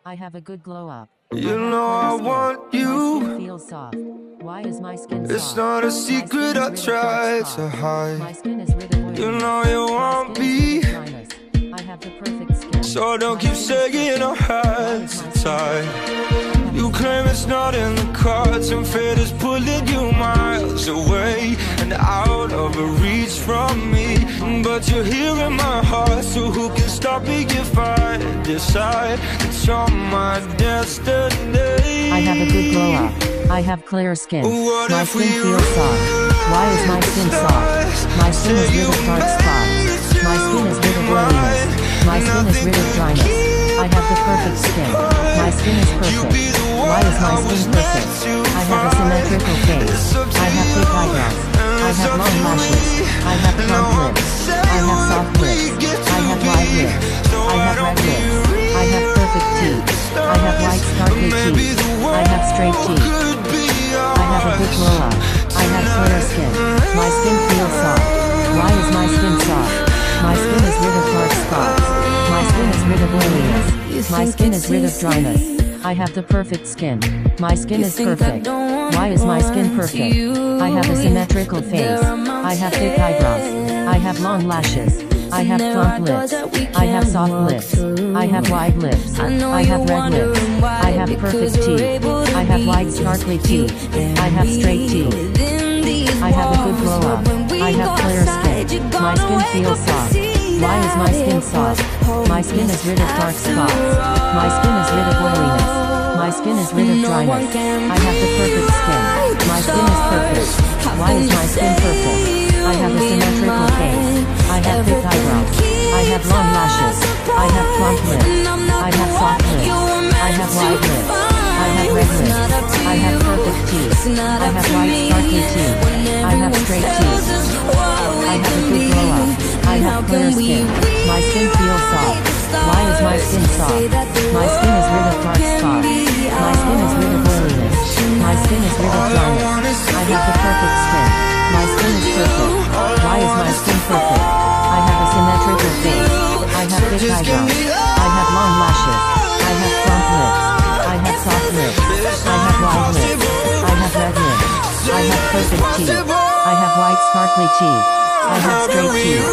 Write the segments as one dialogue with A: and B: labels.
A: I have a good glow up.
B: You know I want
A: My
B: you.
A: skin feels soft. Why is my skin soft?
B: It's not a secret I try to
A: My
B: hide.
A: skin is rid of oiliness.
B: You know you want me,
A: I have the perfect skin.
B: so don't keep saying our hands are tied. You claim it's not in the cards, and fate is pulling you miles away and out of reach from me. But you're here in my heart, so who can stop me if I decide that you're my destiny?
A: I have a good glow up. I have clear skin. My skin feels soft. Why is my skin soft? My skin is rid of dark spots. My skin is rid of oiliness. My skin is rid of dryness. I have the perfect skin. My skin is perfect. Why is my skin perfect? I have a symmetrical face. I have thick eyebrows. I have long lashes. I have plump lips. I have soft lips. I have wide lips. I have red lips. I have perfect teeth. I have white sparkly teeth. I have straight teeth. I have a good glow up. I have clear skin. My skin feels soft. Why is my skin soft? My skin is rid of dark spots. My skin is rid of oiliness. My skin is rid of dryness. I have the perfect skin. My skin is perfect. Why is my skin perfect? I have a symmetrical face. I have thick eyebrows. I have long lashes. I have plump lips. I have soft lips. I have wide lips. I have red lips. I have perfect teeth. I have white sparkly teeth. I have straight teeth. I have a good glow up. I have clear skin. My skin feels soft. Why is my skin soft? My skin is rid of dark spots. My skin is rid of oiliness. My skin is rid of dryness. I have the perfect skin. My skin is perfect. Why is my skin perfect? I have a symmetrical face. I have thick eyebrows. I have long lashes. I have plump lips. I have soft lips. I have wide lips. I have red lips. I have perfect teeth. I have white sparkly teeth. I have straight teeth. I have a good glow up. I have clear skin. My skin feels soft. Why is my skin soft? My skin is rid of dark spots. My skin is rid of oiliness. My skin is rid of dryness. I have the perfect skin. My skin is perfect. Why is my skin perfect? I have a symmetrical face. I have thick eyebrows. I have long lashes. I have plump lips. I have soft lips. I have wide lips. I have red lips. I have perfect teeth. I have white sparkly teeth. I have straight teeth.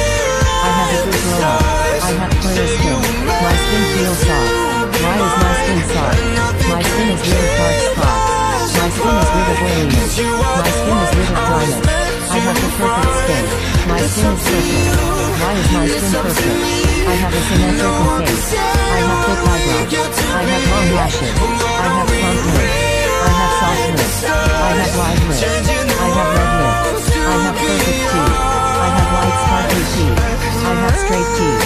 A: I have a good glow up. I have clear skin. My skin feels soft. Why is my skin soft? My skin is rid of dark spots. My skin is rid of oiliness. My skin is rid of dryness. I have the perfect skin. My skin is perfect. Why is my skin perfect? I have a symmetrical face. I have thick eyebrows. I have long lashes. I have plump lips. I have soft lips. I have wide lips. I have red lips. I have perfect teeth. I have white sparkly teeth. I have straight teeth.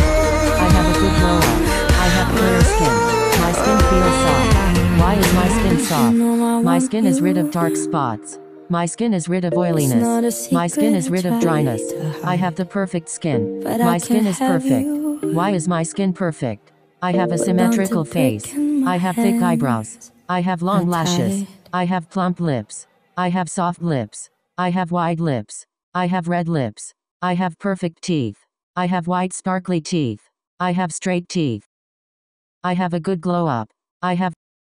A: I have a good glow up. I have clear skin. My skin feels soft. Why is my skin soft? My skin is rid of dark spots. My skin is rid of oiliness. My skin is rid of dryness. I have the perfect skin. My skin is perfect. Why is my skin perfect? I have a symmetrical face. I have thick eyebrows. I have long lashes. I have plump lips. I have soft lips. I have wide lips. I have red lips. I have perfect teeth. I have white sparkly teeth. I have straight teeth. I have a good glow up. I have